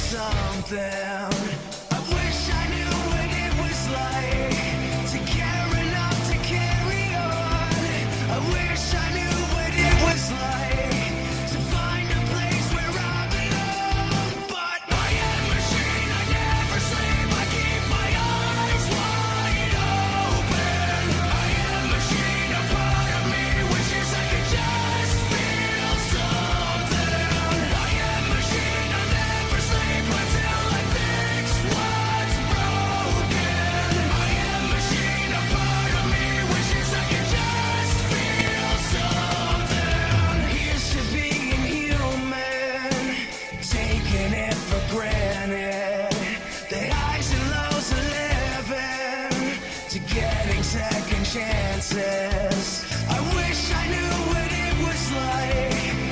something. I wish I knew what it was like to care enough to carry on. I wish I knew what it was like to find a place where I belong. But I am a machine, I never sleep, I keep my eyes wide open. I am a machine, a part of me wishes I could just feel something. I am a machine, I never sleep until I fix what's broken. I am a machine, a part of me wishes I could just feel something. Here's to being human, taking it for granted. The highs and lows of living, to getting second chances. I wish I knew what it was like